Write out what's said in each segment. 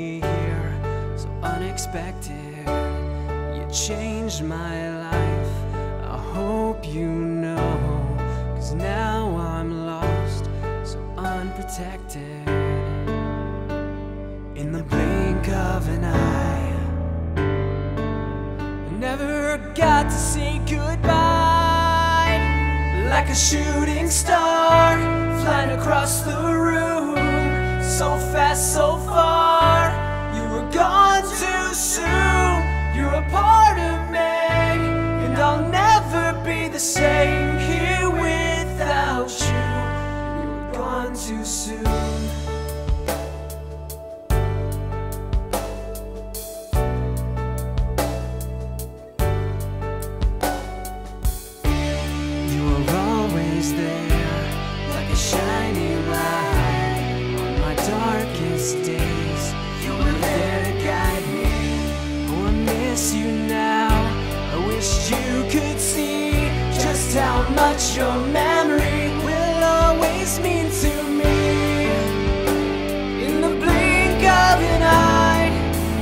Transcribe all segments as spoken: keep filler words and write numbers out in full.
me here so unexpected. You changed my life, I hope you know, 'cause now I'm lost, so unprotected. In the blink of an eye, I never got to say goodbye. Like a shooting star, flying across the room, so fast, so far. You were gone too soon. You're a part of me, and I'll never be the same here without you. You were gone too soon. You were always there, like a shining light on my darkest days. You were there to guide me. Oh, I miss you now. I wish you could see just how much your memory will always mean to me. In the blink of an eye,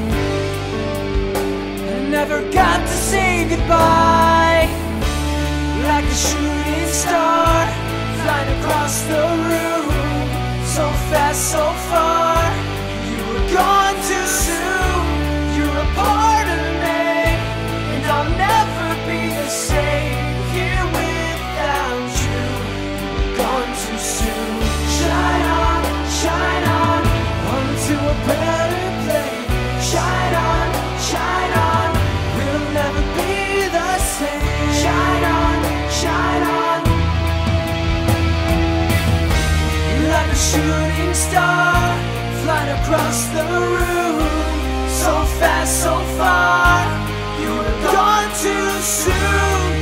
I never got to say goodbye. Like a shooting star, flying across the room, so fast, so far. You were gone too soon. You're a part of me, and I'll never be the same here without you. You were gone too soon. Shine on, shine on, on to a better place. Shine on, shine on, we'll never be the same. Shine on, shine on, like a shooting star, flying across the room, so fast, so far. You were gone too soon.